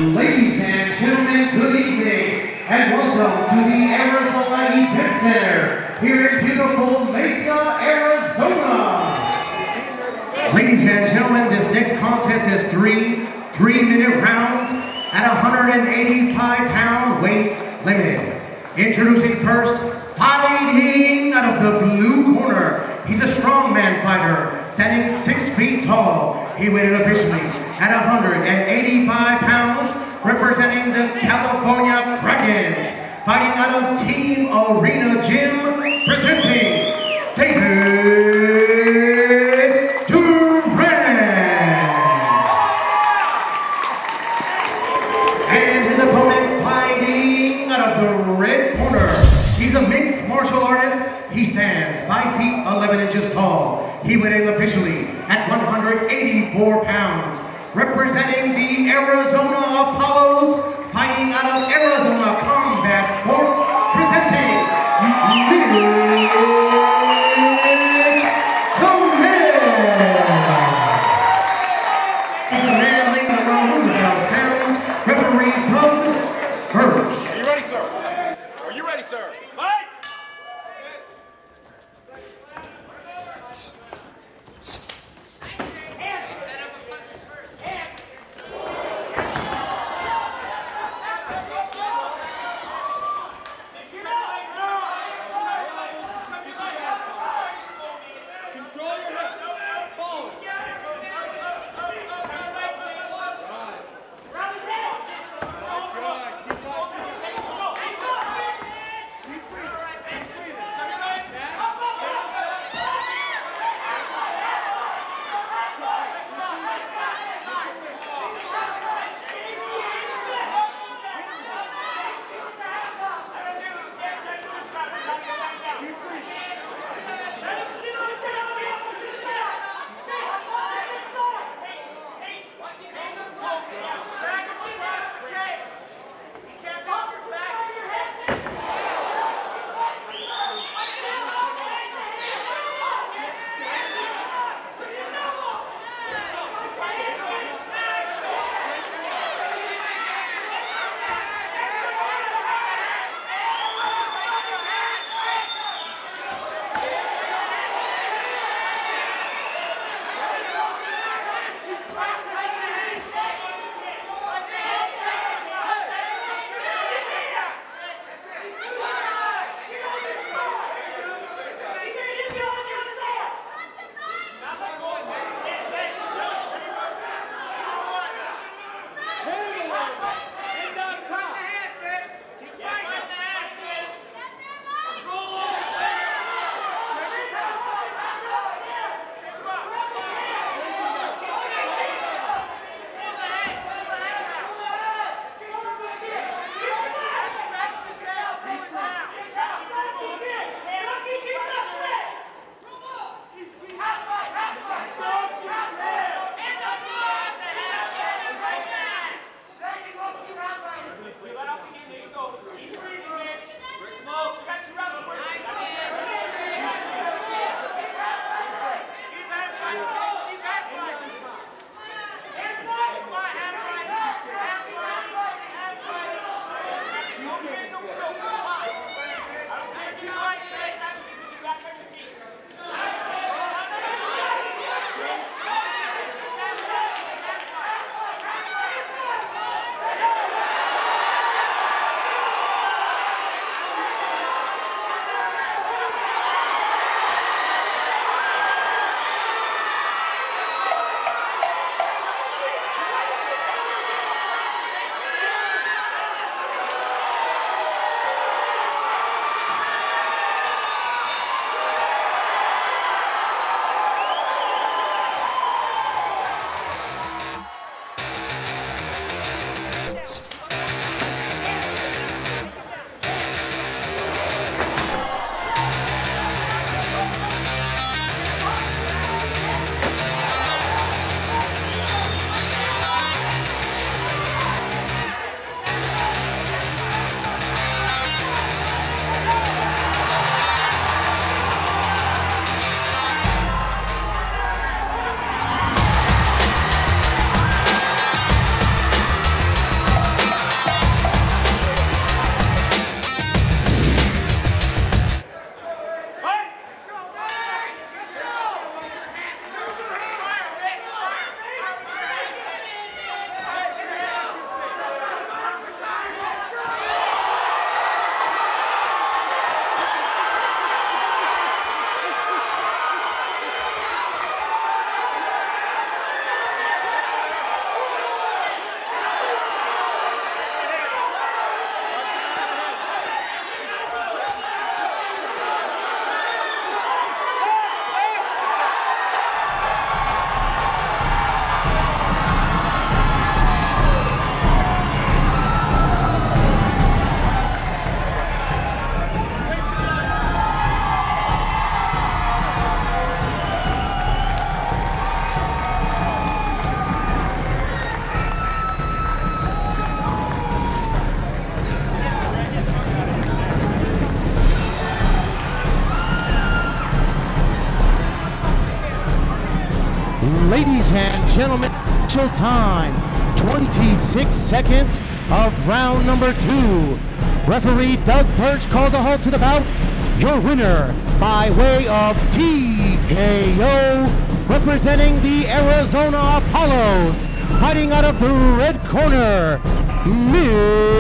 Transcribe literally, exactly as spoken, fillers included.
Ladies and gentlemen, good evening, and welcome to the Arizona Event Center here in beautiful Mesa, Arizona. Ladies and gentlemen, this next contest is three three-minute rounds at one hundred eighty-five pound weight limit. Introducing first, fighting out of the blue corner. He's a strongman fighter, standing six feet tall. He weighed officially at one hundred eighty-five pounds, representing the California Krakens. Fighting out of Team Arena Gym, presenting David Duran. And his opponent fighting out of the red corner. He's a mixed martial artist. He stands five feet eleven inches tall. He weighed officially at one hundred eighty-four pounds. Representing the Arizona Apollos, fighting out of Arizona Combat Sports, presenting Mitch Command. He's the man leading the road with the bell sounds, referee Doug Hirsch. Are you ready, sir? Are you ready, sir? Fight! Ladies and gentlemen, official time, twenty-six seconds of round number two. Referee Doug Birch calls a halt to the bout. Your winner by way of T K O, representing the Arizona Apollos, fighting out of the red corner, Miz